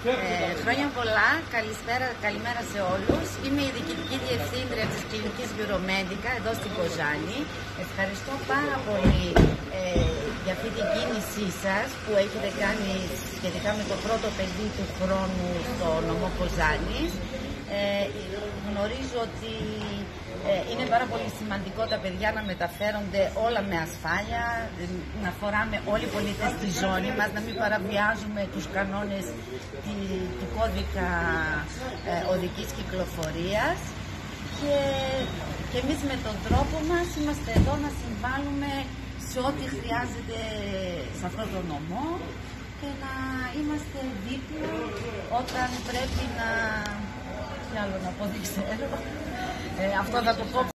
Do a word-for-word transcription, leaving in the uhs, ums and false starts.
Ε, χρόνια πολλά, καλησπέρα, καλημέρα σε όλους. Είμαι η Διοικητική Διευθύντρια της Κλινικής Euromedica εδώ στην Κοζάνη. Ευχαριστώ πάρα πολύ ε, για αυτή την κίνησή σας που έχετε κάνει σχετικά με το πρώτο παιδί του χρόνου στο νομό Κοζάνης. Ε, γνωρίζω ότι ε, είναι πάρα πολύ σημαντικό τα παιδιά να μεταφέρονται όλα με ασφάλεια, να φοράμε όλοι οι πολίτες στη ζώνη μας, να μην παραβιάζουμε τους κανόνες τη, του κώδικα ε, οδικής κυκλοφορίας και, και εμείς με τον τρόπο μας είμαστε εδώ να συμβάλλουμε σε ό,τι χρειάζεται σε αυτό το νομό και να είμαστε δίπλα όταν πρέπει να... Τι άλλο να πω, δεν ξέρω. Ε, αυτό θα το πω.